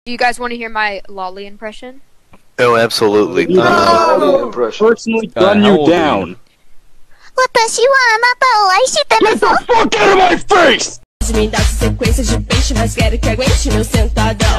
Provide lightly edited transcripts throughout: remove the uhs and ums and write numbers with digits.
Do you guys want to hear my lolly impression? Oh, absolutely. No! Personally gun you down. Get the fuck out of my face! Me dá sequência de peixe, mas quero que aguente meu sentadão.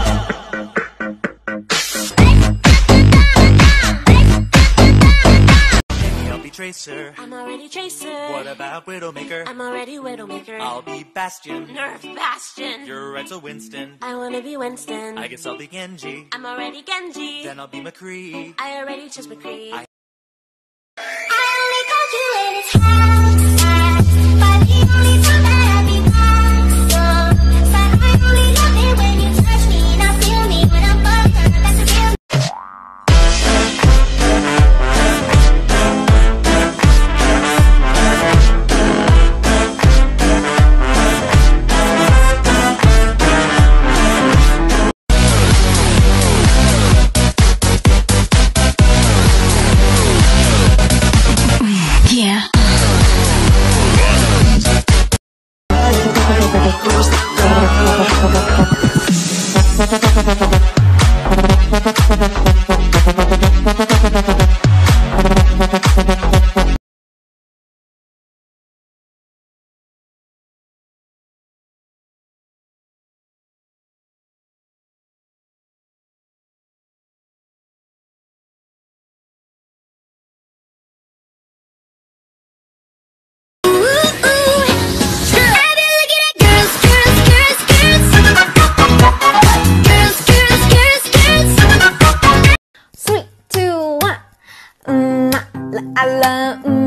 Tracer. I'm already Tracer. What about Widowmaker? I'm already Widowmaker. I'll be Bastion. Nerf Bastion. You're right, so Winston. I wanna be Winston. I guess I'll be Genji. I'm already Genji. Then I'll be McCree. I already chose McCree. I only called you when it's hot, but the only time that I be gone. But I only love it when you touch me. Now feel me when I'm fucked up. That's a real. I love